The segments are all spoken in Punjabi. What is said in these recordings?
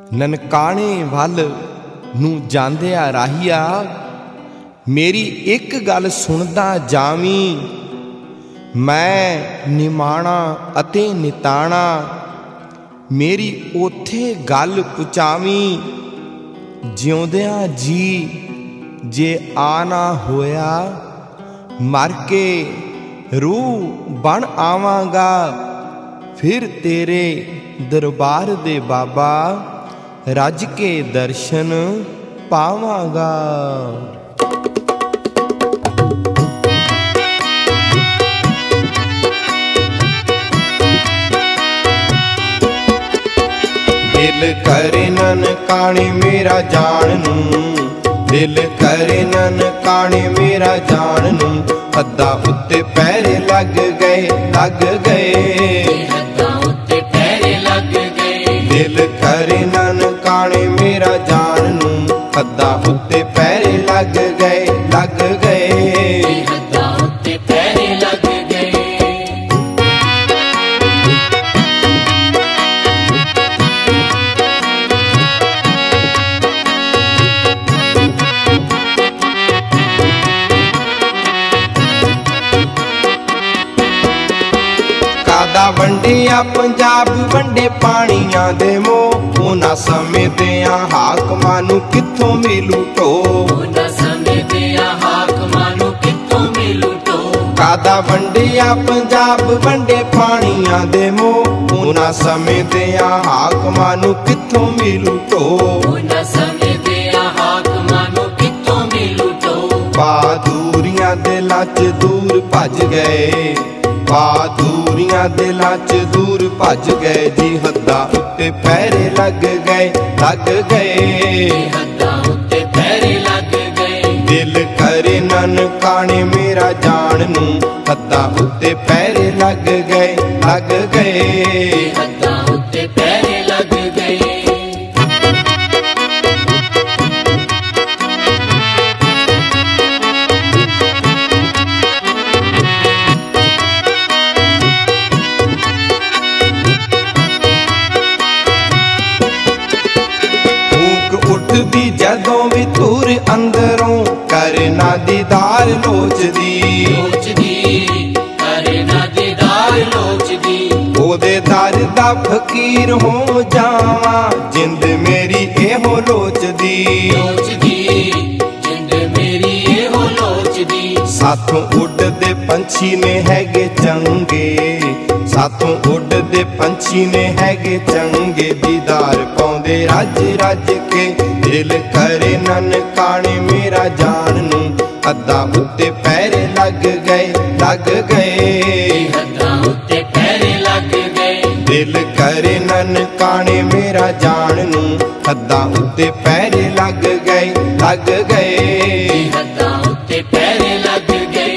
ਨਨਕਾਣੇ ਵੱਲ ਨੂੰ ਜਾਂਦਿਆ ਰਾਹੀਆ, ਮੇਰੀ ਇੱਕ ਗੱਲ ਸੁਣਦਾ ਜਾਵੀਂ। ਮੈਂ ਨਿਮਾਣਾ ਅਤੇ ਨਿਤਾਣਾ, ਮੇਰੀ ਉੱਥੇ ਗੱਲ ਪੁਚਾਵੀਂ। ਜਿਉਂਦਿਆਂ ਜੀ ਜੇ ਆ ਨਾ ਹੋਇਆ, ਮਰ ਕੇ ਰੂਹ ਬਣ ਆਵਾਂਗਾ। ਫਿਰ ਤੇਰੇ ਦਰਬਾਰ ਦੇ ਬਾਬਾ, ਰੱਜ ਕੇ ਦਰਸ਼ਨ ਪਾਵਾਂਗਾ। ਦਿਲ ਕਰੇ ਨਨਕਾਣੇ ਮੇਰਾ ਜਾਣ ਨੂੰ, ਦਿਲ ਕਰੇ ਨਨਕਾਣੇ ਮੇਰਾ ਜਾਣ ਨੂੰ। ਹੱਦਾਂ ਉੱਤੇ ਪੈਰੇ ਲੱਗ ਗਏ, ਲੱਗ ਗਏ, ਹੱਦਾਂ ਉੱਤੇ ਪੈਰੇ ਲੱਗ ਗਏ। ਦਿਲ ਕਰੇ ਨਨਕਾਣੇ ਮੇਰਾ ਜਾਣ ਨੂੰ। ਹੱਦਾਂ ਉੱਤੇ ਪੈਰੇ ਲੱਗ ਗਏ, ਲੱਗ ਗਏ, ਹੱਦਾਂ ਉੱਤੇ ਪੈਰੇ ਲੱਗ ਗਏ। ਕਾਦਾ ਵੰਡਿਆ ਪੰਜਾਬ ਵੰਡੇ ਪਾਣੀਆਂ ਦੇ ਮੋਹ। ਉਹਨਾਂ ਸਮੇਂ ਦਿਆਂ ਹਾਕਮਾਂ ਨੂੰ ਕਿੱਥੋਂ ਮਿਲੂ ਢੋ, ਉਹਨਾਂ ਸਮੇਂ ਦਿਆਂ ਹਾਕਮਾਂ ਨੂੰ ਕਿੱਥੋਂ ਮਿਲੂ ਢੋ। ਕਾਦਾ ਵੰਡਿਆ ਪੰਜਾਬ ਵੰਡੇ ਪਾਣੀਆਂ ਦੇ ਮੋਹ। ਉਹਨਾਂ ਸਮੇਂ ਦਿਆਂ ਹਾਕਮਾਂ ਨੂੰ ਕਿੱਥੋਂ ਮਿਲੂ ਢੋ, ਉਹਨਾਂ ਸਮੇਂ ਦਿਆਂ ਹਾਕਮਾਂ ਨੂੰ ਕਿੱਥੋਂ ਮਿਲੂ ਢੋ। ਬਹਾਦੂਰੀਆਂ ਦਿਲਾਂ 'ਚ ਦੂਰ ਭੱਜ ਗਏ, ਬਹਾਦੂਰੀਆਂ ਦਿਲਾਂ 'ਚ ਦੂਰ ਭੱਜ ਗਏ ਜੀ। ਹੱਦਾਂ ਉੱਤੇ ਪੈਰੇ ਲੱਗ ਗਏ, ਲੱਗ ਗਏ, ਹੱਦਾਂ ਉੱਤੇ ਪੈਰੇ ਲੱਗ ਗਏ। ਦਿਲ ਕਰੇ ਨਨਕਾਣੇ ਮੇਰਾ ਜਾਣ ਨੂੰ। ਹੱਦਾਂ ਉੱਤੇ ਪੈਰੇ ਲੱਗ ਗਏ, ਲੱਗ ਗਏ, ਹੱਦਾਂ ਉੱਤੇ ਪੈਰੇ ਲੱਗ ਗਏ। ਉੱਠਦੀ ਜਦੋਂ ਵੀ ਧੂਰ ਅੰਦਰੋਂ, ਕਰਨਾ ਦੀਦਾਰ ਲੋਚਦੀ, ਲੋਚਦੀ ਕਰਨਾ ਦੀਦਾਰ ਲੋਚਦੀ। ਉਹਦੇ ਦਰ ਦਾ ਫਕੀਰ ਹੋ ਜਾਵਾਂ, ਜਿੰਦ ਮੇਰੀ ਇਹੋ ਲੋਚਦੀ, ਲੋਚਦੀ ਜਿੰਦ ਮੇਰੀ ਇਹੋ ਲੋਚਦੀ। ਸਾਥੋਂ ਉੱਡਦੇ ਪੰਛੀ ਨੇ ਹੈਗੇ ਚੰਗੇ, ਸਾਥੋਂ ਉੱਡਦੇ ਪੰਛੀ ਨੇ ਹੈਗੇ ਚੰਗੇ। ਦੀਦਾਰ ਪਾਉਂਦੇ ਰੱਜ ਰੱਜ ਕੇ, ਦਿਲ ਕਰੇ ਨਨਕਾਣੇ ਮੇਰਾ ਜਾਣ ਨੂੰ। ਹੱਦਾਂ ਉੱਤੇ ਪੈਰੇ ਲੱਗ ਗਏ, ਲੱਗ ਗਏ, ਹੱਦਾਂ ਉੱਤੇ ਪੈਰੇ ਲੱਗ ਗਏ। ਦਿਲ ਕਰੇ ਨਨਕਾਣੇ ਮੇਰਾ ਜਾਣ ਨੂੰ। ਹੱਦਾਂ ਉੱਤੇ ਪੈਰੇ ਲੱਗ ਗਏ, ਲੱਗ ਗਏ, ਹੱਦਾਂ ਉੱਤੇ ਪੈਰੇ ਲੱਗ ਗਏ।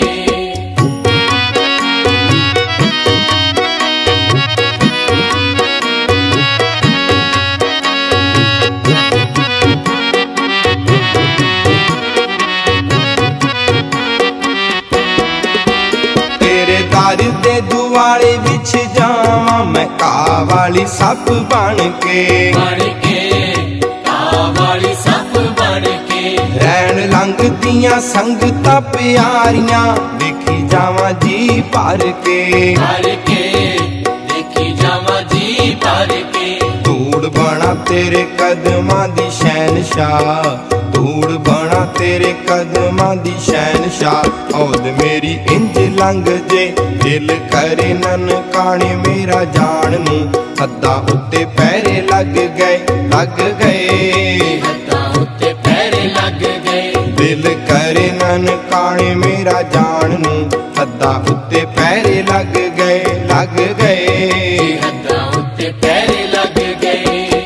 ਦਰ ਦੇ ਦੁਆਲੇ ਵਿੱਚ ਜਾਵਾਂ ਮੈਂ, ਘਾਹ ਵਾਲੀ ਸੱਪ ਬਣ ਕੇ, ਬਣ ਕੇ ਘਾਹ ਵਾਲੀ ਸੱਪ ਬਣ ਕੇ। ਰਹਿਣ ਲੰਘਦੀਆਂ ਸੰਗਤਾਂ ਪਿਆਰੀਆਂ, ਦੇਖੀ ਜਾਵਾਂ ਜੀ ਭਰ ਕੇ, ਭਰ ਕੇ ਦੇਖੀ ਜਾਵਾਂ ਜੀ ਭਰ ਕੇ। ਧੂੜ ਬਣਾ ਤੇਰੇ ਕਦਮਾਂ ਦੀ ਸ਼ਹਿਨਸ਼ਾਹ, ਧੂੜ ਬਣਾ ਤੇਰੇ ਕਦਮਾਂ ਦੀ ਸ਼ਹਿਨਸ਼ਾਹ। ਔਦ ਮੇਰੀ ਇੰਜ ਲੰਘ ਜੇ, ਦਿਲ ਕਰੇ ਨਨਕਾਣੇ ਮੇਰਾ ਜਾਣ ਨੂੰ। ਹੱਦਾਂ ਉੱਤੇ ਪੈਰੇ ਲੱਗ ਗਏ, ਲੱਗ ਗਏ, ਹੱਦਾਂ ਉੱਤੇ ਪੈਰੇ ਲੱਗ ਗਏ। ਦਿਲ ਕਰੇ ਨਨਕਾਣੇ ਮੇਰਾ ਜਾਣ ਨੂੰ। ਹੱਦਾਂ ਉੱਤੇ ਪੈਰੇ ਲੱਗ ਗਏ, ਲੱਗ ਗਏ, ਹੱਦਾਂ ਉੱਤੇ ਪੈਰੇ ਲੱਗ ਗਏ।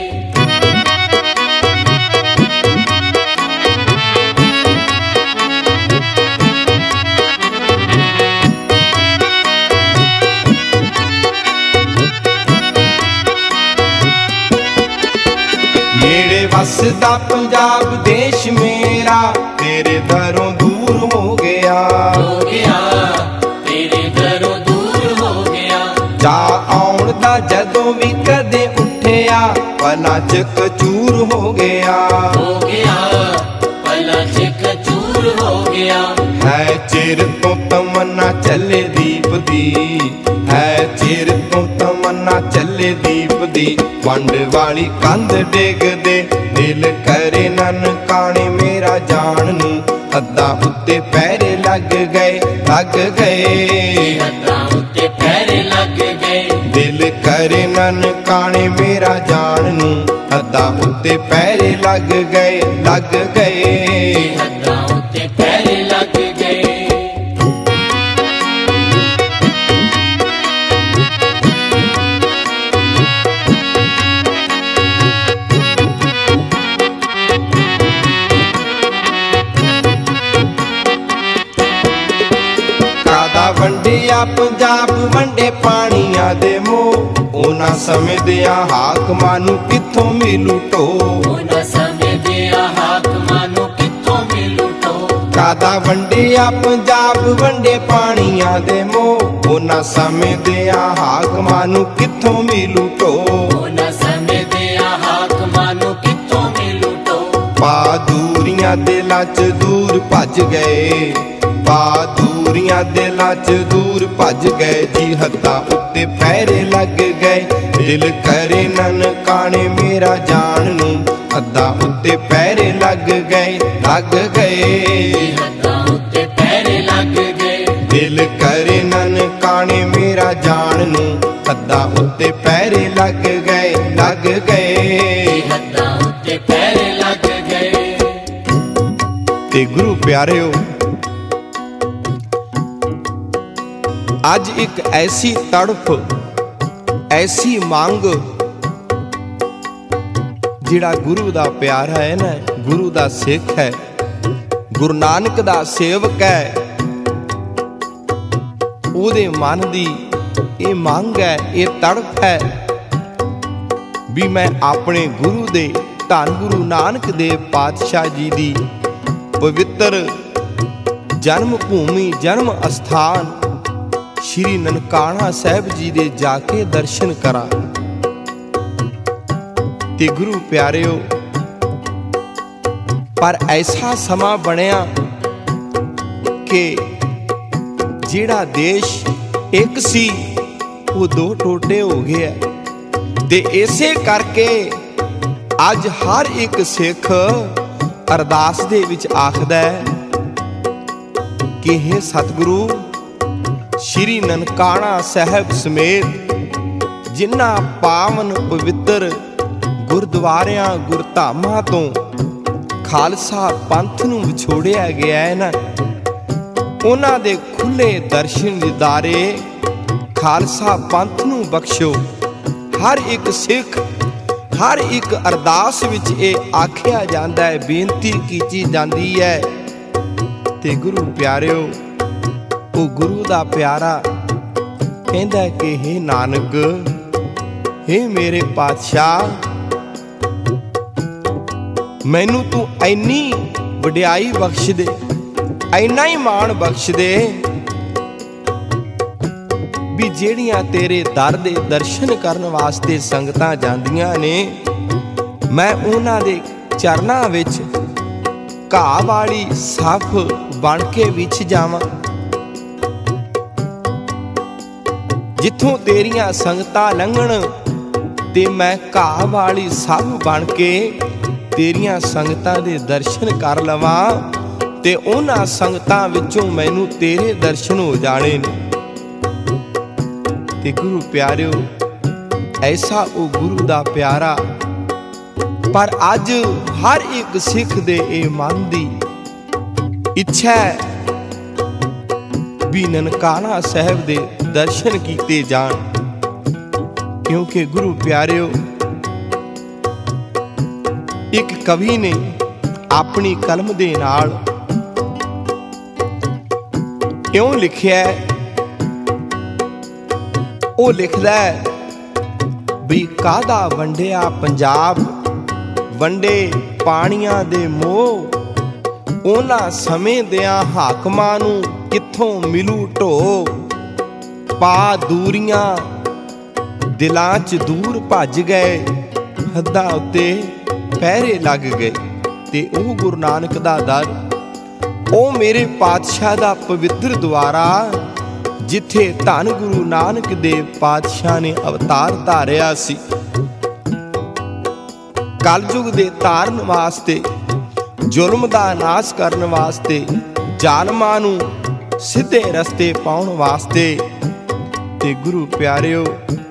ਨੇੜੇ ਵਸਦਾ ਪੰਜਾਬ ਦੇਸ਼ ਮੇਰਾ, ਤੇਰੇ ਦਰੋਂ ਦੂਰ ਹੋ ਗਿਆ, ਹੋ ਗਿਆ ਤੇਰੇ ਦਰੋਂ ਦੂਰ ਹੋ ਗਿਆ। ਜਾ ਆਉਣ ਦਾ ਜਦੋਂ ਵੀ ਕਦੇ ਉੱਠਿਆ, ਭਲਾ ਪਲਾਂ 'ਚ ਕਚੂਰ ਹੋ ਗਿਆ, ਪਲਾਂ 'ਚ ਕਚੂਰ ਹੋ ਗਿਆ। ਹੈ ਚਿਰ ਤੋਂ ਤਮੰਨਾ ਚੱਲੇ ਦੀਪ ਦੀ, ਹੈ ਚਿਰ ਤੋਂ ਤਮੰਨਾ ਚੱਲੇ ਦੀਪ ਦੀ। ਵੰਡ ਵਾਲੀ ਕੰਧ ਡਿੱਗਦੇ ਦਿਲ ਕਰੇ ਨਨਕਾਣੇ ਮੇਰਾ ਜਾਣ ਨੂੰ। ਹੱਦਾਂ ਉੱਤੇ ਪੈਰੇ ਲੱਗ ਗਏ, ਲੱਗ ਗਏ, ਹੱਦਾਂ ਉੱਤੇ ਪੈਰੇ ਲੱਗ ਗਏ। ਦਿਲ ਕਰੇ ਨਨਕਾਣੇ ਮੇਰਾ ਜਾਣ ਨੂੰ। ਹੱਦਾਂ ਉੱਤੇ ਪੈਰੇ ਲੱਗ ਗਏ, ਲੱਗ ਗਏ, ਹੱਦਾਂ ਉੱਤੇ ਪੈਰੇ ਲੱਗ ਗਏ। ਵੰਡਿਆ ਪੰਜਾਬ ਵੰਡੇ ਪਾਣੀਆਂ ਦੇ ਮੋਹ। ਉਹਨਾਂ ਸਮੇਂ ਦਿਆਂ ਹਾਕਮਾਂ ਨੂੰ ਕਿੱਥੋਂ ਮਿਲੂ ਢੋ, ਉਹਨਾਂ ਸਮੇਂ ਦਿਆਂ ਹਾਕਮਾਂ ਨੂੰ ਕਿੱਥੋਂ ਮਿਲੂ ਢੋ। ਕਾਦਾ ਵੰਡਿਆ ਪੰਜਾਬ ਵੰਡੇ ਪਾਣੀਆਂ ਦੇ ਮੋਹ। ਉਹਨਾਂ ਸਮੇਂ ਦਿਆਂ ਹਾਕਮਾਂ ਨੂੰ ਕਿੱਥੋਂ ਮਿਲੂ ਢੋ, ਉਹਨਾਂ ਸਮੇਂ ਦਿਆਂ ਹਾਕਮਾਂ ਨੂੰ ਕਿੱਥੋਂ ਮਿਲੂ ਢੋ। ਪਾ ਦੂਰੀਆਂ ਦਿਲਾਂ 'ਚ ਦੂਰ ਭੱਜ ਗਏ, ਪਾ ਦੂਰੀਆਂ ਦਿਲਾਂ 'ਚ ਦੂਰ ਭੱਜ ਗਏ ਜੀ। ਹੱਦਾਂ ਉੱਤੇ ਪੈਰੇ ਲੱਗ ਗਏ, ਦਿਲ ਕਰੇ ਨਨਕਾਣੇ ਮੇਰਾ ਜਾਣ ਨੂੰ। ਹੱਦਾਂ ਉੱਤੇ ਪੈਰੇ ਲੱਗ ਗਏ, ਲੱਗ ਗਏ, ਹੱਦਾਂ ਉੱਤੇ ਪੈਰੇ ਲੱਗ ਗਏ। ਦਿਲ ਕਰੇ ਨਨਕਾਣੇ ਮੇਰਾ ਜਾਣ ਨੂੰ। ਹੱਦਾਂ ਉੱਤੇ ਪੈਰੇ ਲੱਗ ਗਏ, ਲੱਗ ਗਏ, ਹੱਦਾਂ ਉੱਤੇ ਪੈਰੇ ਲੱਗ ਗਏ। ਤੇ ਗੁਰੂ ਪਿਆਰਿਓ, ਅੱਜ ਇੱਕ ਐਸੀ ਤੜਫ, ਐਸੀ ਮੰਗ, ਜਿਹੜਾ ਗੁਰੂ ਦਾ ਪਿਆਰਾ ਹੈ ਨਾ, ਗੁਰੂ ਦਾ ਸਿੱਖ ਹੈ, ਗੁਰੂ ਨਾਨਕ ਦਾ ਸੇਵਕ ਹੈ, ਉਹਦੇ ਮਨ ਦੀ ਇਹ ਮੰਗ ਹੈ, ਇਹ ਤੜਫ ਹੈ ਵੀ ਮੈਂ ਆਪਣੇ ਗੁਰੂ ਦੇ, ਧੰਨ ਗੁਰੂ ਨਾਨਕ ਦੇਵ ਪਾਤਸ਼ਾਹ ਜੀ ਦੀ ਪਵਿੱਤਰ ਜਨਮ ਭੂਮੀ, ਜਨਮ ਅਸਥਾਨ ਸ਼੍ਰੀ ਨਨਕਾਣਾ ਸਾਹਿਬ ਜੀ ਦੇ ਜਾ ਕੇ ਦਰਸ਼ਨ ਕਰਾਂ। ਤੇ ਗੁਰੂ ਪਿਆਰਿਓ, ਪਰ ਐਸਾ ਸਮਾਂ ਬਣਿਆ ਕਿ ਜਿਹੜਾ ਦੇਸ਼ ਇੱਕ ਸੀ ਉਹ ਦੋ ਟੋਟੇ ਹੋ ਗਿਆ। ਤੇ ਇਸੇ ਕਰਕੇ ਅੱਜ ਹਰ ਇੱਕ ਸਿੱਖ ਅਰਦਾਸ ਦੇ ਵਿੱਚ ਆਖਦਾ ਹੈ ਕਿ हे ਸਤਿਗੁਰੂ, ਸ਼੍ਰੀ ਨਨਕਾਣਾ ਸਾਹਿਬ ਸਮੇਤ ਜਿਨ੍ਹਾਂ ਪਾਵਨ ਪਵਿੱਤਰ ਗੁਰਦੁਆਰਿਆਂ, ਗੁਰਧਾਮਾਂ ਤੋਂ ਖਾਲਸਾ ਪੰਥ ਨੂੰ ਵਿਛੋੜਿਆ ਗਿਆ ਹੈ ਨਾ, ਉਹਨਾਂ ਦੇ ਖੁੱਲੇ ਦਰਸ਼ਨ ਦਿਦਾਰੇ ਖਾਲਸਾ ਪੰਥ ਨੂੰ ਬਖਸ਼ੋ। ਹਰ ਇੱਕ ਸਿੱਖ, ਹਰ ਇੱਕ ਅਰਦਾਸ ਵਿੱਚ ਇਹ ਆਖਿਆ ਜਾਂਦਾ ਹੈ, ਬੇਨਤੀ ਕੀਤੀ ਜਾਂਦੀ ਹੈ। ਤੇ ਗੁਰੂ ਪਿਆਰਿਓ, ਉਹ ਗੁਰੂ ਦਾ ਪਿਆਰਾ ਕਹਿੰਦਾ ਕਿ हे ਨਾਨਕ, हे ਮੇਰੇ ਪਾਤਸ਼ਾਹ, ਮੈਨੂੰ ਤੂੰ ਇੰਨੀ ਵਡਿਆਈ ਬਖਸ਼ ਦੇ, ਇੰਨਾ ਹੀ ਮਾਣ ਬਖਸ਼ ਦੇ ਵੀ ਜਿਹੜੀਆਂ ਤੇਰੇ ਦਰ ਦੇ ਦਰਸ਼ਨ ਕਰਨ ਵਾਸਤੇ ਸੰਗਤਾਂ ਜਾਂਦੀਆਂ ਨੇ, ਮੈਂ ਉਹਨਾਂ ਦੇ ਚਰਨਾਂ ਵਿੱਚ ਘਾਹ ਵਾਲੀ ਸੱਫ ਬਣ ਕੇ ਵਿਛ ਜਾਵਾਂ। ਜਿੱਥੋਂ ਤੇਰੀਆਂ ਸੰਗਤਾਂ ਲੰਘਣ ਤੇ ਮੈਂ ਘਾਹ ਵਾਲੀ ਸੱਫ ਬਣ ਕੇ ਤੇਰੀਆਂ ਸੰਗਤਾਂ ਦੇ ਦਰਸ਼ਨ ਕਰ ਲਵਾਂ, ਤੇ ਉਹਨਾਂ ਸੰਗਤਾਂ ਵਿੱਚੋਂ ਮੈਨੂੰ ਤੇਰੇ ਦਰਸ਼ਨ ਹੋ ਜਾਣੇ ਨੇ। ਤੇ ਗੁਰੂ ਪਿਆਰਿਓ, ਐਸਾ ਉਹ ਗੁਰੂ ਦਾ ਪਿਆਰਾ, ਪਰ ਅੱਜ ਹਰ ਇੱਕ ਸਿੱਖ ਦੇ ਇਹ ਮਨ ਦੀ ਇੱਛਾ ਹੈ ਵੀ ਨਨਕਾਣਾ ਸਾਹਿਬ ਦੇ ਦਰਸ਼ਨ ਕੀਤੇ ਜਾਣ। ਕਿਉਂਕਿ ਗੁਰੂ ਪਿਆਰਿਓ, ਇੱਕ ਕਵੀ ਨੇ ਆਪਣੀ ਕਲਮ ਦੇ ਨਾਲ ਇਉਂ ਲਿਖਿਆ, ਉਹ ਲਿਖਦਾ ਹੈ ਵੀ ਕਾਹਦਾ ਵੰਡਿਆ ਪੰਜਾਬ, ਵੰਡੇ ਪਾਣੀਆਂ ਦੇ ਮੋਹ। ਉਹਨਾਂ ਸਮੇਂ ਦਿਆਂ ਹਾਕਮਾਂ ਨੂੰ ਕਿੱਥੋਂ ਮਿਲੂ ਢੋ। ਪਾ ਦੂਰੀਆਂ ਦਿਲਾਂ 'ਚ ਦੂਰ ਭੱਜ ਗਏ, ਹੱਦਾਂ ਉੱਤੇ ਪਹਿਰੇ ਲੱਗ ਗਏ ਤੇ ਉਹ ਗੁਰੂ ਨਾਨਕ ਦਾ ਦਰ, ਉਹ ਮੇਰੇ ਪਾਤਸ਼ਾਹ ਦਾ ਪਵਿੱਤਰ ਦੁਆਰਾ, ਜਿੱਥੇ ਧੰਨ ਗੁਰੂ ਨਾਨਕ ਦੇਵ ਪਾਤਸ਼ਾਹ ਨੇ ਅਵਤਾਰ ਧਾਰਿਆ ਸੀ ਕਲਯੁਗ ਦੇ ਤਾਰਨ ਵਾਸਤੇ, ਜ਼ੁਲਮ ਦਾ ਨਾਸ਼ ਕਰਨ ਵਾਸਤੇ, ਜ਼ਾਲਮਾਂ ਨੂੰ ਸਿੱਧੇ ਰਸਤੇ ਪਾਉਣ ਵਾਸਤੇ। ਤੇ ਗੁਰੂ ਪਿਆਰਿਓ,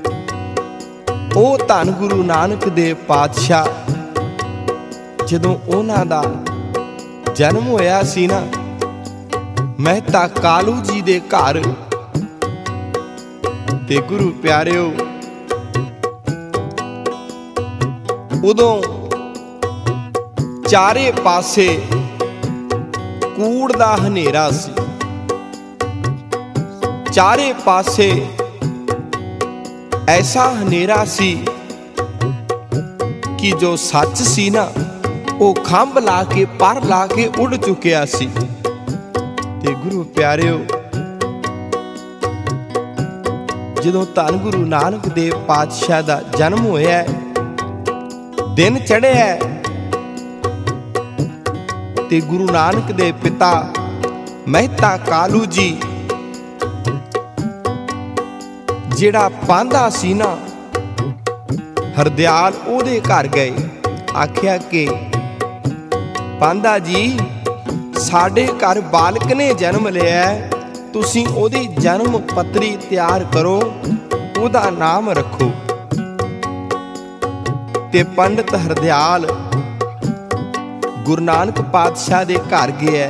ਉਹ ਧੰਨ ਗੁਰੂ ਨਾਨਕ ਦੇਵ ਪਾਤਸ਼ਾਹ, ਜਦੋਂ ਉਹਨਾਂ ਦਾ ਜਨਮ ਹੋਇਆ ਸੀ ਨਾ ਮਹਿਤਾ ਕਾਲੂ ਜੀ ਦੇ ਘਰ, ਤੇ ਗੁਰੂ ਪਿਆਰਿਓ ਉਦੋਂ ਚਾਰੇ ਪਾਸੇ ਕੂੜ ਦਾ ਹਨੇਰਾ ਸੀ, ਚਾਰੇ ਪਾਸੇ ਐਸਾ ਹਨੇਰਾ ਸੀ ਕਿ ਜੋ ਸੱਚ ਸੀ ਨਾ ਉਹ ਖੰਭ ਲਾ ਕੇ ਪਰ ਲਾ ਕੇ ਉੱਡ ਚੁੱਕਿਆ ਸੀ। ਤੇ ਗੁਰੂ ਪਿਆਰਿਓ, ਜਦੋਂ ਧੰਨ ਗੁਰੂ ਨਾਨਕ ਦੇਵ ਪਾਤਸ਼ਾਹ ਦਾ ਜਨਮ ਹੋਇਆ, ਦਿਨ ਚੜ੍ਹਿਆ, ਤੇ ਗੁਰੂ ਨਾਨਕ ਦੇ ਪਿਤਾ ਮਹਿਤਾ ਕਾਲੂ ਜੀ, ਜਿਹੜਾ ਪਾਂਧਾ ਸੀ ਨਾ ਹਰਦਿਆਲ, ਉਹਦੇ ਘਰ ਗਏ। ਆਖਿਆ ਕਿ ਪਾਂਧਾ ਜੀ, ਸਾਡੇ ਘਰ ਬਾਲਕ ਨੇ ਜਨਮ ਲਿਆ, ਤੁਸੀਂ ਉਹਦੀ ਜਨਮ ਪੱਤਰੀ ਤਿਆਰ ਕਰੋ, ਉਹਦਾ ਨਾਮ ਰੱਖੋ। ਤੇ ਪੰਡਤ ਹਰਦਿਆਲ ਗੁਰੂ ਨਾਨਕ ਪਾਤਸ਼ਾਹ ਦੇ ਘਰ ਗਿਆ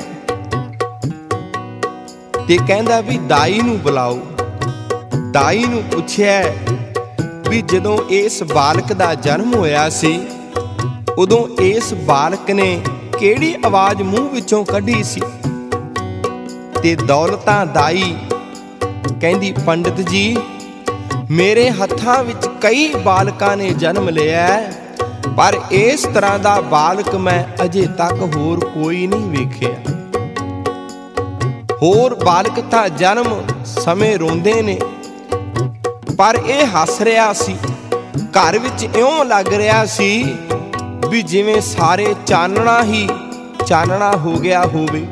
ਤੇ ਕਹਿੰਦਾ ਵੀ ਦਾਈ ਨੂੰ ਬੁਲਾਓ। ਦਾਈ ਨੂੰ ਪੁੱਛਿਆ ਵੀ ਜਦੋਂ ਇਸ ਬਾਲਕ ਦਾ ਜਨਮ ਹੋਇਆ ਸੀ ਉਦੋਂ ਇਸ ਬਾਲਕ ਨੇ ਕਿਹੜੀ ਆਵਾਜ਼ ਮੂੰਹ ਵਿੱਚੋਂ ਕੱਢੀ ਸੀ? ਤੇ ਦੌਲਤਾਂ ਦਾਈ ਕਹਿੰਦੀ, ਪੰਡਤ ਜੀ, ਮੇਰੇ ਹੱਥਾਂ ਵਿੱਚ ਕਈ ਬਾਲਕਾਂ ਨੇ ਜਨਮ ਲਿਆ, ਪਰ ਇਸ ਤਰ੍ਹਾਂ ਦਾ ਬਾਲਕ ਮੈਂ ਅਜੇ ਤੱਕ ਹੋਰ ਕੋਈ ਨਹੀਂ ਵੇਖਿਆ। ਹੋਰ ਬਾਲਕ ਤਾਂ ਜਨਮ ਸਮੇਂ ਰੋਂਦੇ ਨੇ, ਪਰ ਇਹ ਹੱਸ ਰਿਹਾ ਸੀ। ਘਰ ਵਿੱਚ ਇਉਂ ਲੱਗ ਰਿਹਾ ਸੀ ਵੀ ਜਿਵੇਂ ਸਾਰੇ ਚਾਨਣਾ ਹੀ ਚਾਨਣਾ ਹੋ ਗਿਆ ਹੋਵੇ।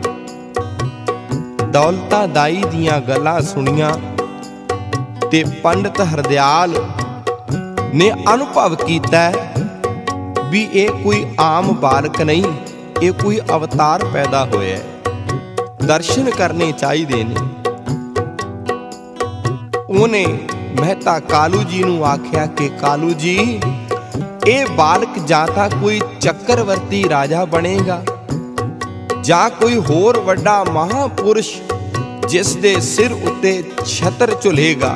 ਦੌਲਤਾਂ ਦਾਈ ਦੀਆਂ ਗੱਲਾਂ ਸੁਣੀਆਂ ਤੇ ਪੰਡਤ ਹਰਦਿਆਲ ਨੇ ਅਨੁਭਵ ਕੀਤਾ ਵੀ ਇਹ ਕੋਈ ਆਮ ਬਾਲਕ ਨਹੀਂ, ਇਹ ਕੋਈ ਅਵਤਾਰ ਪੈਦਾ ਹੋਇਆ, ਦਰਸ਼ਨ ਕਰਨੇ ਚਾਹੀਦੇ ਨੇ। ਉਹਨੇ ਮਹਿਤਾ ਕਾਲੂ ਜੀ ਨੂੰ ਆਖਿਆ ਕਿ ਕਾਲੂ ਜੀ, ਇਹ ਬਾਲਕ ਜਾਂ ਤਾਂ ਕੋਈ ਚੱਕਰਵਰਤੀ ਰਾਜਾ ਬਣੇਗਾ ਜਾਂ ਕੋਈ ਹੋਰ ਵੱਡਾ ਮਹਾਪੁਰਸ਼ ਜਿਸ ਦੇ ਸਿਰ ਉੱਤੇ ਛਤਰ ਝੁਲੇਗਾ।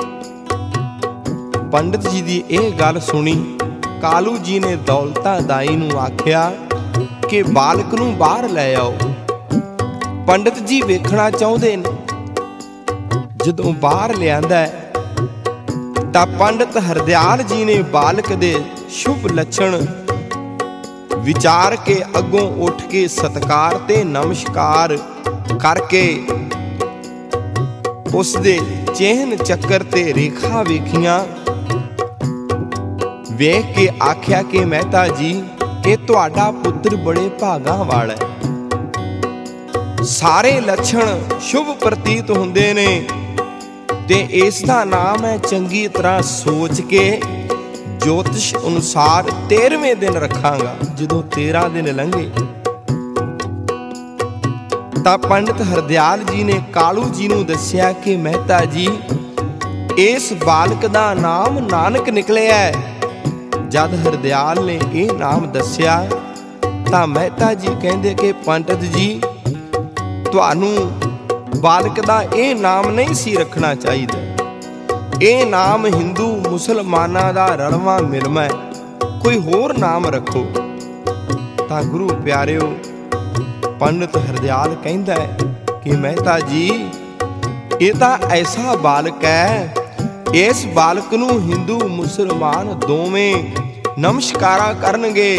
ਪੰਡਤ ਜੀ ਦੀ ਇਹ ਗੱਲ ਸੁਣੀ, ਕਾਲੂ ਜੀ ਨੇ ਦੌਲਤਾਂ ਦਾਈ ਨੂੰ ਆਖਿਆ ਕਿ ਬਾਲਕ ਨੂੰ ਬਾਹਰ ਲੈ ਆਓ। ਪੰਡਤ ਜੀ ਵੇਖਣਾ ਚਾਹੁੰਦੇ ਨੇ। ਜਦੋਂ ਬਾਹਰ ਲਿਆਂਦਾ ਤਾਂ ਪੰਡਤ ਹਰਦਿਆਲ ਜੀ ਨੇ ਬਾਲਕ ਦੇ ਸ਼ੁਭ ਲੱਛਣ ਵਿਚਾਰ ਕੇ ਅੱਗੋਂ ਉੱਠ ਕੇ ਸਤਿਕਾਰ ਤੇ ਨਮਸਕਾਰ ਕਰਕੇ ਉਸ ਦੇ ਚਿਹਨ ਚੱਕਰ ਤੇ ਰੇਖਾ ਵੇਖੀਆਂ। ਵੇਖ ਕੇ ਆਖਿਆ ਕਿ ਮਹਿਤਾ ਜੀ, ਇਹ ਤੁਹਾਡਾ ਪੁੱਤਰ ਬੜੇ ਭਾਗਾਂ ਵਾਲਾ ਹੈ। ਸਾਰੇ ਲੱਛਣ ਸ਼ੁਭ ਪ੍ਰਤੀਤ ਹੁੰਦੇ ਨੇ ਤੇ ਇਸ ਦਾ ਨਾਮ ਹੈ ਚੰਗੀ ਤਰ੍ਹਾਂ ਸੋਚ ਕੇ ਜੋਤਿਸ਼ ਅਨੁਸਾਰ 13ਵੇਂ ਦਿਨ ਰੱਖਾਂਗਾ। ਜਦੋਂ 13 ਦਿਨ ਲੰਘੇ ਤਾਂ ਪੰਡਤ ਹਰਦਿਆਲ ਜੀ ਨੇ ਕਾਲੂ ਜੀ ਨੂੰ ਦੱਸਿਆ ਕਿ ਮਹਿਤਾ ਜੀ, ਇਸ ਬਾਲਕ ਦਾ ਨਾਮ ਨਾਨਕ ਨਿਕਲਿਆ ਹੈ। ਜਦ ਹਰਦਿਆਲ ਨੇ ਇਹ ਨਾਮ ਦੱਸਿਆ ਤਾਂ ਮਹਿਤਾ ਜੀ ਕਹਿੰਦੇ ਕਿ ਪੰਡਤ ਜੀ, ਤੁਹਾਨੂੰ ਬਾਲਕ ਦਾ ਇਹ ਨਾਮ ਨਹੀਂ ਸੀ ਰੱਖਣਾ ਚਾਹੀਦਾ। ਇਹ ਨਾਮ ਹਿੰਦੂ ਮੁਸਲਮਾਨਾਂ ਦਾ ਰਲਵਾਂ ਮਿਲਵਾਂ ਹੈ, ਕੋਈ ਹੋਰ ਨਾਮ ਰੱਖੋ। ਤਾਂ ਗੁਰੂ ਪਿਆਰਿਓ, ਪੰਡਤ ਹਰਦਿਆਲ ਕਹਿੰਦਾ ਹੈ ਕਿ ਮਹਿਤਾ ਜੀ, ਇਹ ਤਾਂ ਐਸਾ ਬਾਲਕ ਹੈ, ਇਸ ਬਾਲਕ ਨੂੰ ਹਿੰਦੂ ਮੁਸਲਮਾਨ ਦੋਵੇਂ ਨਮਸਕਾਰਾਂ ਕਰਨਗੇ।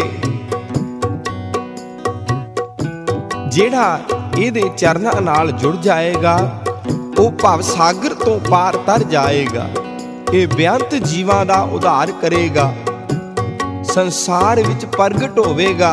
ਜਿਹੜਾ ਇਹਦੇ ਚਰਨਾਂ ਨਾਲ ਜੁੜ ਜਾਏਗਾ ਉਹ ਭਵ ਸਾਗਰ ਤੋਂ ਪਾਰ ਤਰ ਜਾਏਗਾ। ਇਹ ਬੇਅੰਤ ਜੀਵਾਂ ਦਾ ਉਧਾਰ ਕਰੇਗਾ। संसार विच प्रगट होवेगा।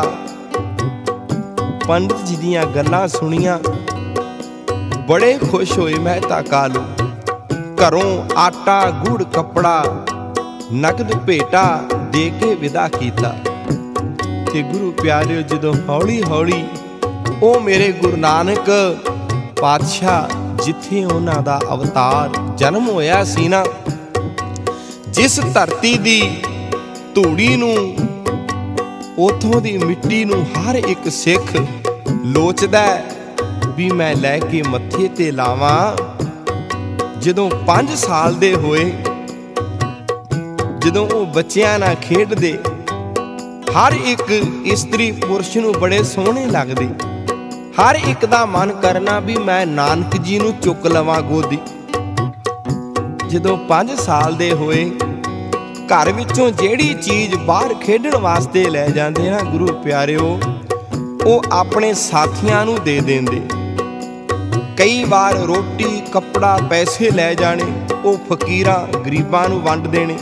पंडित जी दीयां गल्लां सुनियां बड़े खुश होए मेहता कालू। घरों आटा गुड़ कपड़ा नकद भेटा दे के विदा कीता। ते गुरु प्यारिओ जदों हौली हौली ओ मेरे गुरु नानक पातशाह जिथे उन्हां दा अवतार जन्म होया सी ना, जिस धरती दी धूड़ी नूं उथों दी मिट्टी नूं हर एक सिख लोचदा भी मैं लैके मत्थे ते लावां। जदों 5 साल दे होए, जदों वो बच्चियां नाल खेडदे, हर एक इस्त्री पुरुष नूं बड़े सोहणे लगदे। हर एक दा मन करना भी मैं नानक जी नूं चुक लवां गोदी। जदों 5 साल दे होए, घर विचों जेड़ी चीज बाहर खेडण वास्ते लै जांदे ना गुरु प्यारिओ, वो अपने साथियां नूं दे देंदे। कई बार रोटी कपड़ा पैसे लै जाने, वो फकीरां गरीबां नूं वंड देने।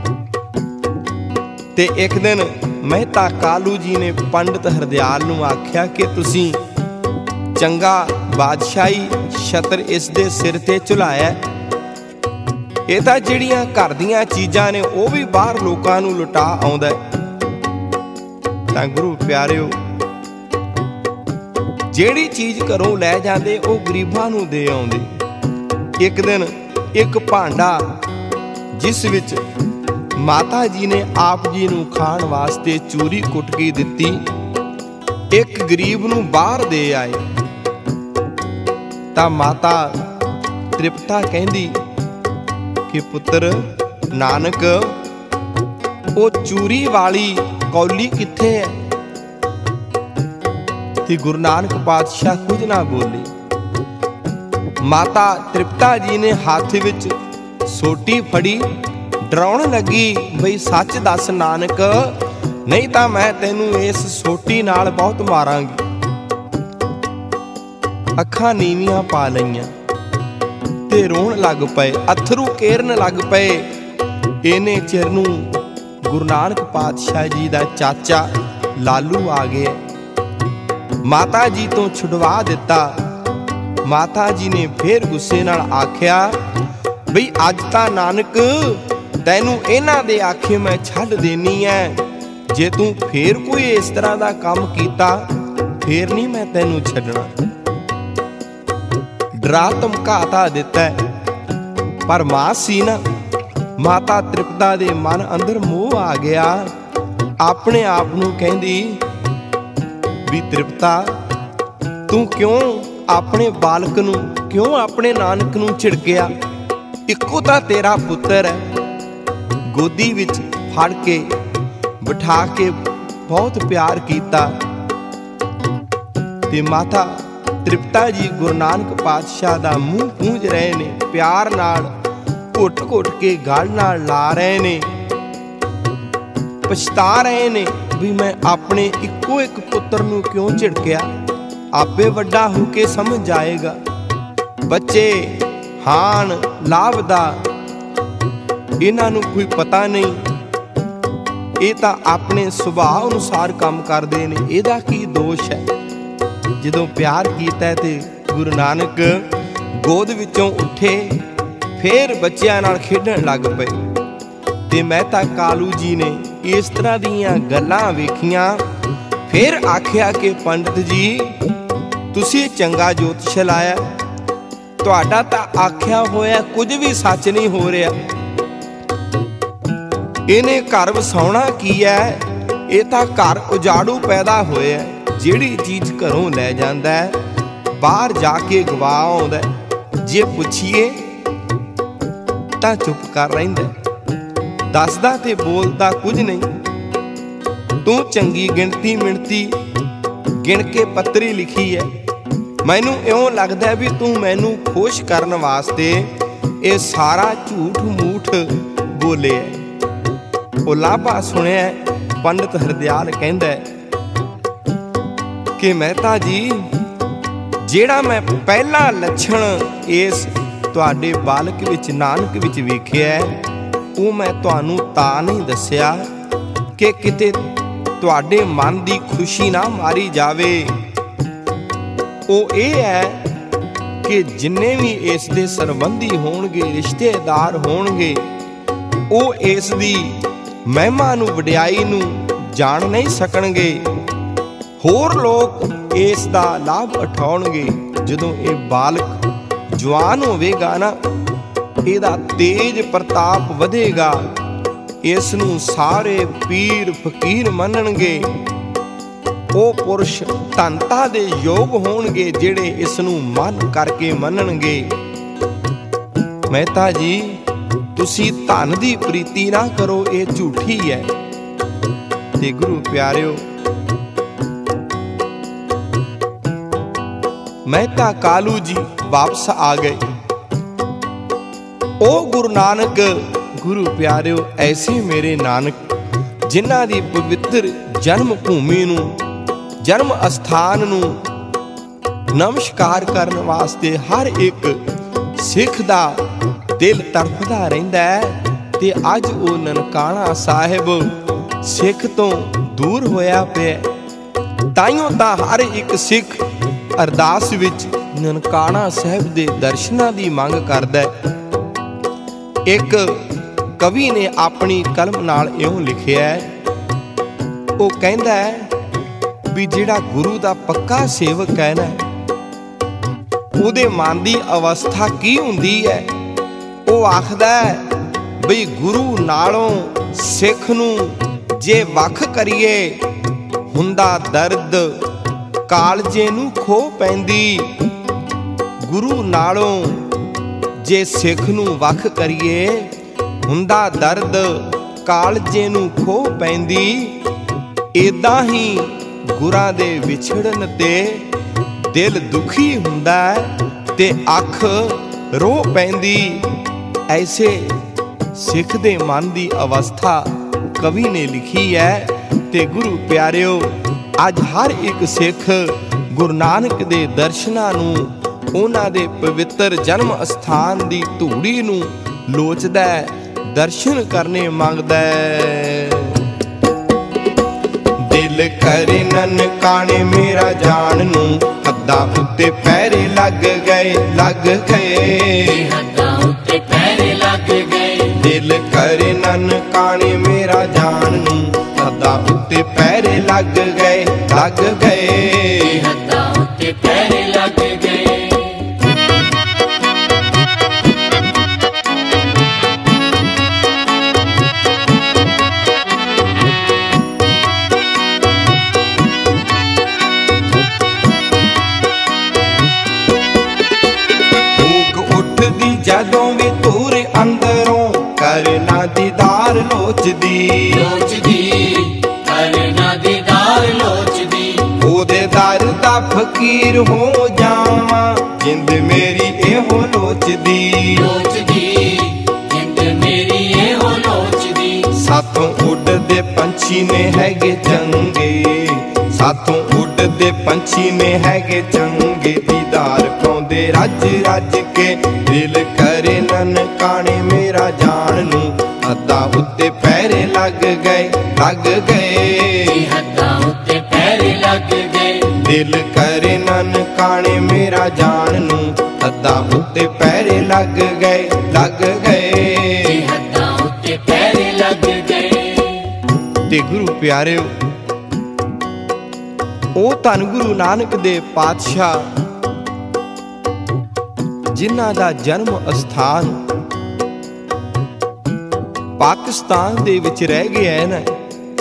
ते एक दिन मेहता कालू जी ने पंडित हरदयाल नूं आख्या कि तुसीं चंगा बादशाही छत्र इस दे सिर ते झुलाया। ये तां जिहड़ियां घर दीयां चीज़ां ने वो भी बाहर लोकां नूं लुटा आउंदा। तां गुरु प्यारिओ जिहड़ी चीज़ घरों लै जांदे वो गरीबां नूं दे आउंदे। एक दिन एक भांडा जिस विच माता जी ने आप जी नूं खाण वास्ते चूरी कुट के दित्ती, एक गरीब नूं बाहर दे आए। तां माता तृप्ता कहंदी कि पुत्र नानक वो चूरी वाली कौली कित्थे है? ते गुरु नानक पातशाह कुछ ना बोले। माता तृप्ता जी ने हाथ विच सोटी फड़ी, डराउण लगी बई सच दस नानक, नहीं तां मैं तैनूं इस सोटी नाल बहुत मारांगी। अखां नीवियां पा लईयां ते रोण लग पए, अथरू केरन लग पए। इन्ने चिर नूं गुरु नानक पातशाह जी दा चाचा लालू आ गया, माता जी तो छुड़वा दिता। माता जी ने फिर गुस्से नाल आख्या बई अज तां नानक तैनूं इन्हां दे आखे मैं छड्ड देनी है। जे तू फिर कोई इस तरह दा काम कीता फिर नहीं मैं तैनूं छड्डना। डरा धमकाता दिता है, पर मां सी ना, माता तृप्ता दे मन अंदर मोह आ गया। अपने आप नूं कहंदी भी तृप्ता तू क्यों अपने बालक नूं, क्यों अपने नानक नूं झिड़किया? इक्को तां तेरा पुत्तर है, गोदी विच फड़ के बिठा के बहुत प्यार कीता। ते माता तृप्ता जी गुरु नानक पातशाह दा मूँह पूंझ रहे ने, प्यार नाल घुट घुट के गल नाल ला रहे ने, पछता रहे ने भी मैं अपने इक्को एक पुत्र नूं क्यों झिड़किया। आपे वड्डा हो के समझ जाएगा। बच्चे हान लाभदा इन्हां नूं कोई पता नहीं, ये तां अपने सुभाव अनुसार काम करदे ने, इहदा की दोष है। जदों प्यार कीता ते गुरु नानक गोद विचों उठे, फिर बच्चियां नाल खेडण लग पए। ते मेहता कालू जी ने इस तरह दीयां गल्लां वेखियां, फिर आख्या कि पंडित जी तुसीं चंगा जोतिष लाया, तुहाडा तां आख्या होया कुछ भी सच नहीं हो रहा। इन्हें घर वसाउणा की है? ये तां घर उजाड़ू पैदा होया। जिहड़ी चीज़ घरों लै जांदा है बाहर जाके गवा आउंदा, जे पुछीए तां चुप कर रहिंदा, दसदा ते बोलदा कुछ नहीं। तू चंगी गिणती मिणती गिण के पत्री लिखी है, मैनू इउं लगदा भी तू मैनू खुश करन वास्ते ये सारा झूठ मूठ बोले है। वो लाभा सुनिया पंडित हरदयाल कहंदा कि मेहता जी जेड़ा मैं पहला लक्षण इस तुहाडे बालक विच नानक विच वेखिया वो मैं तुहानू तां नहीं दस्सिया ਕਿ ਕਿਤੇ ਤੁਹਾਡੇ ਮਨ ਦੀ ਖੁਸ਼ੀ ਨਾ ਮਾਰੀ ਜਾਵੇ। ਉਹ ਇਹ ਹੈ ਕਿ ਜਿੰਨੇ ਵੀ ਇਸ ਦੇ ਸੰਬੰਧੀ ਹੋਣਗੇ, ਰਿਸ਼ਤੇਦਾਰ ਹੋਣਗੇ, ਉਹ ਇਸ ਦੀ ਮਹਿਮਾ ਨੂੰ, ਵਡਿਆਈ ਨੂੰ ਜਾਣ ਨਹੀਂ ਸਕਣਗੇ। ਹੋਰ ਲੋਕ ਇਸ ਦਾ ਲਾਭ ਉਠਾਉਣਗੇ। ਜਦੋਂ ਇਹ ਬਾਲਕ ਜਵਾਨ ਹੋਵੇਗਾ ਨਾ, ਇਹਦਾ ਤੇਜ ਪ੍ਰਤਾਪ ਵਧੇਗਾ। ਇਸ ਨੂੰ ਸਾਰੇ ਪੀਰ ਫਕੀਰ ਮੰਨਣਗੇ। ਉਹ ਪੁਰਸ਼ ਧਨਤਾ ਦੇ ਯੋਗ ਹੋਣਗੇ ਜਿਹੜੇ ਇਸ ਨੂੰ ਮਨ ਕਰਕੇ ਮੰਨਣਗੇ। ਮਹਿਤਾ ਜੀ, ਤੁਸੀਂ ਧਨ ਦੀ ਪ੍ਰੀਤੀ ਨਾ ਕਰੋ, ਇਹ ਝੂਠੀ ਹੈ। ਤੇ ਗੁਰੂ ਪਿਆਰਿਓ, ਮਹਿਤਾ ਕਾਲੂ ਜੀ ਵਾਪਸ ਆ ਗਏ। ਉਹ ਗੁਰੂ ਨਾਨਕ, ਗੁਰੂ ਪਿਆਰਿਓ, ਐਸੇ ਮੇਰੇ ਨਾਨਕ ਜਿਨ੍ਹਾਂ ਦੀ ਪਵਿੱਤਰ ਜਨਮ ਭੂਮੀ ਨੂੰ, ਜਨਮ ਅਸਥਾਨ ਨੂੰ ਨਮਸਕਾਰ ਕਰਨ ਵਾਸਤੇ ਹਰ ਇੱਕ ਸਿੱਖ ਦਾ ਦਿਲ ਤੜਫਦਾ ਰਹਿੰਦਾ ਹੈ। ਤੇ ਅੱਜ ਉਹ ਨਨਕਾਣਾ ਸਾਹਿਬ ਸਿੱਖ ਤੋਂ ਦੂਰ ਹੋਇਆ ਪਿਆ। ਤਾਈਓ ਤਾਂ ਹਰ ਇੱਕ ਸਿੱਖ ਅਰਦਾਸ ਵਿੱਚ ਨਨਕਾਣਾ ਸਾਹਿਬ ਦੇ ਦਰਸ਼ਨਾਂ ਦੀ ਮੰਗ ਕਰਦਾ ਹੈ। ਇੱਕ ਕਵੀ ਨੇ ਆਪਣੀ ਕਲਮ ਨਾਲ ਇਉਂ ਲਿਖਿਆ ਹੈ, ਉਹ ਕਹਿੰਦਾ ਹੈ ਵੀ ਜਿਹੜਾ ਗੁਰੂ ਦਾ ਪੱਕਾ ਸੇਵਕ ਹੈ ਨਾ, ਉਹਦੇ ਮਨ ਦੀ ਅਵਸਥਾ ਕੀ ਹੁੰਦੀ ਹੈ। ਉਹ ਆਖਦਾ ਹੈ ਬਈ ਗੁਰੂ ਨਾਲੋਂ ਸਿੱਖ ਨੂੰ ਜੇ ਵੱਖ ਕਰੀਏ, ਹੁੰਦਾ ਦਰਦ ਕਾਲਜੇ ਨੂੰ ਖੋ ਪੈਂਦੀ। ਗੁਰੂ ਨਾਲੋਂ ਜੇ ਸਿੱਖ ਨੂੰ ਵੱਖ ਕਰੀਏ, ਹੁੰਦਾ ਦਰਦ ਕਾਲਜੇ ਨੂੰ ਖੋ ਪੈਂਦੀ। ਏਦਾਂ ਹੀ ਗੁਰਾਂ ਦੇ ਵਿਛੜਨ ਤੇ ਦਿਲ ਦੁਖੀ ਹੁੰਦਾ ਤੇ ਅੱਖ ਰੋ ਪੈਂਦੀ। ਐਸੇ ਸਿੱਖ ਦੇ ਮਨ ਦੀ ਅਵਸਥਾ ਕਵੀ ਨੇ ਲਿਖੀ ਹੈ। ਤੇ ਗੁਰੂ ਪਿਆਰਿਓ, ਅੱਜ ਹਰ ਇੱਕ ਸਿੱਖ ਗੁਰੂ ਨਾਨਕ ਦੇ ਦਰਸ਼ਨਾਂ ਨੂੰ, ਉਹਨਾਂ ਦੇ ਪਵਿੱਤਰ ਜਨਮ ਅਸਥਾਨ ਦੀ ਧੂੜੀ ਨੂੰ ਲੋਚਦਾ ਹੈ, ਦਰਸ਼ਨ ਕਰਨੇ ਮੰਗਦਾ ਹੈ। ਦਿਲ ਕਰੇ ਨਨਕਾਣੇ ਮੇਰਾ ਜਾਣ ਨੂੰ, ਹੱਦਾਂ ਉੱਤੇ ਪੈਰੇ ਲੱਗ ਗਏ, ਲੱਗ ਗਏ, ਹੱਦਾਂ ਉੱਤੇ ਪੈਰੇ ਲੱਗ ਗਏ। ਦਿਲ ਕਰੇ ਨਨਕਾਣੇ ਮੇਰਾ ਜਾਣ ਨੂੰ, ਹੱਦਾਂ ਉੱਤੇ ਪੈਰੇ ਲੱਗ ਗਏ, ਲੱਗ ਗਏ, ਹੱਦਾਂ ਉੱਤੇ ਪੈਰੇ ਲੱਗ ਗਏ। ਜਦੋਂ ਵੀ ਧੂਰ ਅੰਦਰੋਂ ਕਰਨਾ ਦੀਦਾਰ ਲੋਚਦੀ, ਲੋਚਦੀ ਕਰਨਾ ਦੀਦਾਰ ਲੋਚਦੀ। ਉਹਦੇ ਦਰ ਦਾ ਫਕੀਰ ਹੋ ਜਾਵਾਂ, ਜਿੰਦ ਮੇਰੀ ਇਹੋ ਲੋਚਦੀ, ਲੋਚਦੀ ਜਿੰਦ ਮੇਰੀ ਇਹੋ ਲੋਚਦੀ। ਸਾਥੋਂ ਉੱਡਦੇ ਪੰਛੀ ਨੇ ਹੈਗੇ ਚੰਗੇ, ਸਾਥੋਂ ਉੱਡਦੇ ਪੰਛੀ ਨੇ ਹੈਗੇ ਚੰਗੇ। ਦੀਦਾਰ ਪਾਉਂਦੇ ਰੱਜ ਰੱਜ ਕੇ, ਦਿਲ ਕਰੇ ਨਨਕਾਣੇ ਮੇਰਾ ਜਾਣ ਨੂੰ, ਹੱਦਾਂ ਉੱਤੇ ਪੈਰੇ ਲੱਗ ਗਏ, ਲੱਗ ਗਏ, ਹੱਦਾਂ ਉੱਤੇ ਪੈਰੇ ਲੱਗ ਗਏ। ਦਿਲ ਕਰੇ ਨਨਕਾਣੇ ਮੇਰਾ ਜਾਣ ਨੂੰ, ਹੱਦਾਂ ਉੱਤੇ ਪੈਰੇ ਲੱਗ ਗਏ, ਲੱਗ ਗਏ, ਹੱਦਾਂ ਉੱਤੇ ਪੈਰੇ ਲੱਗ ਗਏ। ਤੇ ਗੁਰੂ ਪਿਆਰਿਓ, ਉਹ ਧੰਨ ਗੁਰੂ ਨਾਨਕ ਦੇ ਪਾਤਸ਼ਾਹ ਜਿਨ੍ਹਾਂ ਦਾ ਜਨਮ ਅਸਥਾਨ ਪਾਕਿਸਤਾਨ ਦੇ ਵਿੱਚ ਰਹਿ ਗਿਆ ਹੈ ਨਾ,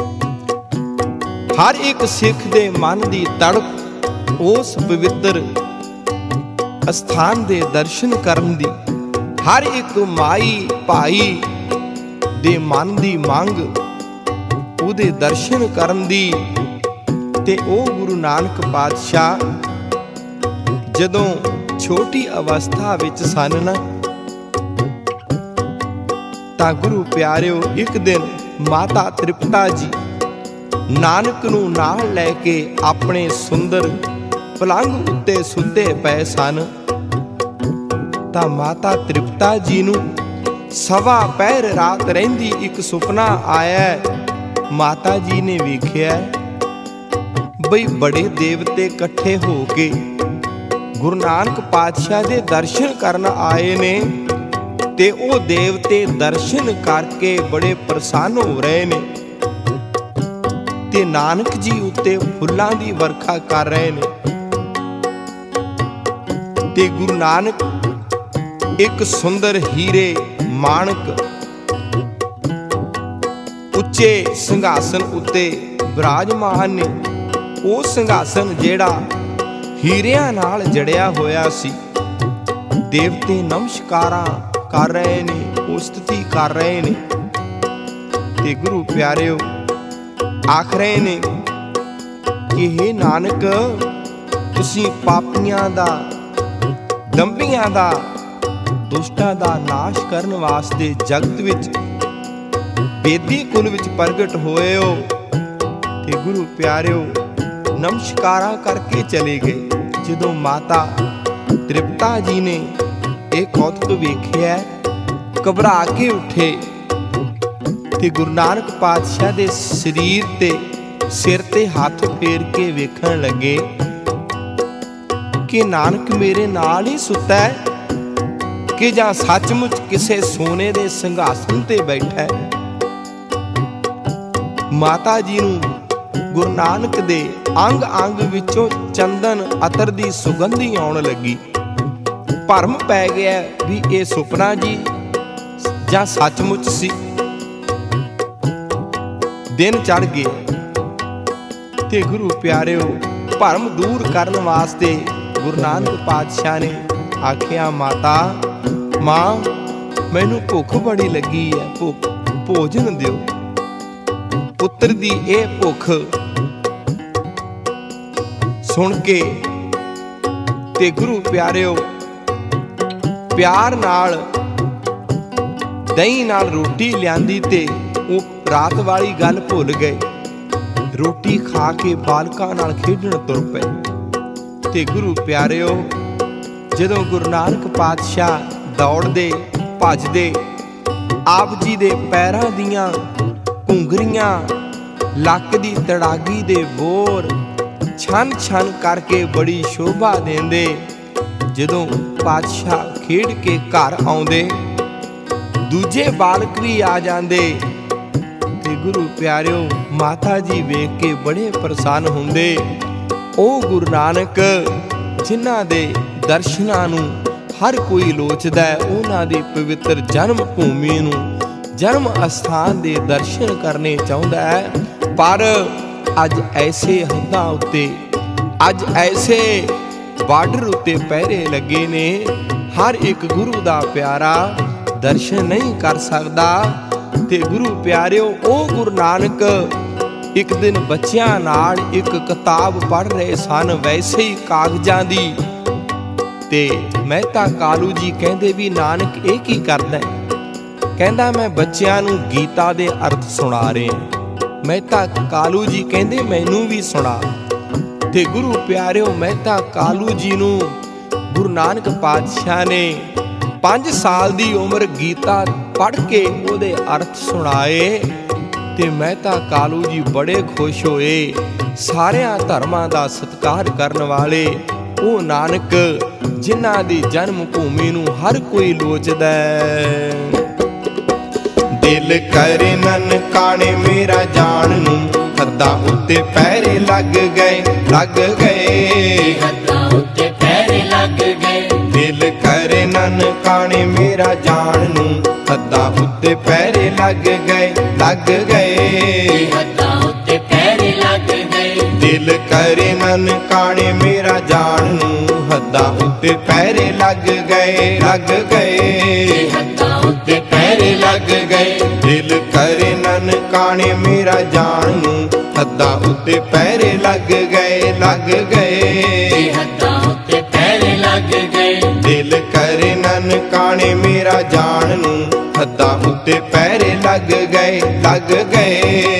ਹਰ ਇੱਕ ਸਿੱਖ ਦੇ ਮਨ ਦੀ ਤੜਪ ਉਸ ਪਵਿੱਤਰ ਅਸਥਾਨ ਦੇ ਦਰਸ਼ਨ ਕਰਨ ਦੀ, ਹਰ ਇੱਕ ਮਾਈ ਭਾਈ ਦੇ ਮਨ ਦੀ ਮੰਗ ਉਹਦੇ ਦਰਸ਼ਨ ਕਰਨ ਦੀ। ਤੇ ਉਹ ਗੁਰੂ ਨਾਨਕ ਪਾਤਸ਼ਾਹ ਜਦੋਂ ਛੋਟੀ ਅਵਸਥਾ ਵਿੱਚ ਸਨ ਨਾ, ਤਾਂ ਗੁਰੂ ਪਿਆਰਿਓ, ਇੱਕ ਦਿਨ ਮਾਤਾ ਤ੍ਰਿਪਤਾ ਜੀ ਨਾਨਕ ਨੂੰ ਨਾਲ ਲੈ ਕੇ ਆਪਣੇ ਸੁੰਦਰ ਪਲੰਘ ਉੱਤੇ ਸੁੱਤੇ ਪਏ ਸਨ। ਤਾਂ ਮਾਤਾ ਤ੍ਰਿਪਤਾ ਜੀ ਨੂੰ ਸਵਾ ਪਹਿਰ ਰਾਤ ਰਹਿੰਦੀ ਇੱਕ ਸੁਪਨਾ ਆਇਆ माता जी ने वेख्या बई बड़े देवते इकट्ठे हो के गुरु नानक पातशाह दे दर्शन करन आए ने ते ओ देवते दर्शन करके बड़े प्रसन्न हो रहे ने ते नानक जी उत्ते फुल्लां दी वर्खा कर रहे ने ते गुरु नानक एक सुंदर हीरे माणक उच्चे ਸਿੰਘਾਸਨ उत्ते विराजमान ने। ਉਹ ਸਿੰਘਾਸਨ ਜਿਹੜਾ ਹੀਰਿਆਂ ਨਾਲ ਜੜਿਆ ਹੋਇਆ ਸੀ। ਦੇਵਤੇ ਨਮਸਕਾਰਾਂ ਕਰ ਰਹੇ ਨੇ, ਉਸਤਤੀ ਕਰ ਰਹੇ ਨੇ ਤੇ ਗੁਰੂ ਪਿਆਰਿਓ ਆਖ ਰਹੇ ਨੇ ਕਿ हे ਨਾਨਕ ਤੁਸੀਂ ਪਾਪੀਆਂ ਦਾ, ਦੰਭੀਆਂ ਦਾ, ਦੁਸ਼ਟਾਂ ਦਾ ਨਾਸ਼ ਕਰਨ ਵਾਸਤੇ ਜਗਤ ਵਿੱਚ बेदी कुल विच प्रगट होए हो। ते गुरु प्यारिओ नमस्कारा करके चले गए। जदों माता तृप्ता जी ने एक कौतुक वेख्या घबरा के उठे ते गुरु नानक पातशाह दे शरीर ते सिर ते हाथ फेर के वेखण लगे कि नानक मेरे नाल ही सुता है कि जां सचमुच किसे सोने दे ਸਿੰਘਾਸਨ ते बैठा है। माता जी नूं गुरु नानक दे अंग अंग विचों चंदन अतर दी सुगंधी आउण लगी। भरम पै गया भी ये सुपना जी जां सचमुच सी। दिन चढ़ गए ते गुरु प्यारिओ भरम दूर करन वास्ते गुरु नानक पातशाह ने आखिया माता मां मैनूं भुख बड़ी लगी है, भोजन दिओ। पुत्र दी ए भुख सुन के ते गुरु प्यारिओ प्यार नाल दही नाल रोटी लियांदी ते वो रात वाली गल भुल गए। रोटी खा के बालकां नाल खेडण तुर पए ते गुरु प्यारिओ जदों गुरु नानक पातशाह दौड़दे भजदे आप जी दे पैरां दियां घुंगरियां लक दी तड़ागी दे बोर छन छन करके बड़ी शोभा देंदे। जदों पातशाह खेड के घर आउंदे दूजे बालक भी आ जांदे ते गुरु प्यारिओ माता जी वेख के बड़े प्रसन्न हुंदे। ओ गुरु नानक जिन्हां दे दर्शनां नूं हर कोई लोचदा है, उन्हां दी पवित्र जन्म भूमि नूं जन्म अस्थान दे दर्शन करने चाहुंदा है। पर अज ऐसे हद्दां उत्ते, अज ऐसे बार्डर उत्ते पहरे लगे ने, हर एक गुरु दा प्यारा दर्शन नहीं कर सकदा। ते गुरु प्यारिओ ओ गुरु नानक एक दिन बच्चियां नाल एक किताब पढ़ रहे सन, वैसे ही कागजां दी। ते मेहता कालू जी कहंदे भी नानक ये की करदा है? कहंदा मैं बच्चियां नूं गीता दे अर्थ सुना रहे। मेहता कालू जी कहंदे मैनू भी सुना। ते गुरु प्यारिओ मेहता कालू जी नूं गुरु नानक पातशाह ने 5 साल दी उम्र गीता पढ़ के ओदे अर्थ सुनाए ते मेहता कालू जी बड़े खुश होए। सारियां धर्मां दा सत्कार करन वाले ओ नानक जिन्हां दी जन्म भूमि नूं हर कोई लोचदा है। दिल करे ननकाणे मेरा जान नूं हद्दां उत्ते पैरे लग गए, लग गए हद्दां उत्ते पैरे लग गए। दिल करे ननकाणे मेरा जान नूं हद्दां उत्ते पैरे लग गए, लग गए हद्दां उत्ते पैरे लग गए। दिल करे ननकाणे मेरा जान नूं हद्दां उत्ते पैरे लग गए, लग गए हद्दां उत्ते पैरे लग गए। दिल करे ननकाणे मेरा जान नूं हद्दां उत्ते पैरे लग गए, लग गए हद्दां उत्ते पैरे लग गए। दिल करे ननकाणे मेरा जान नूं हद्दां उत्ते पैरे लग गए, लग गए।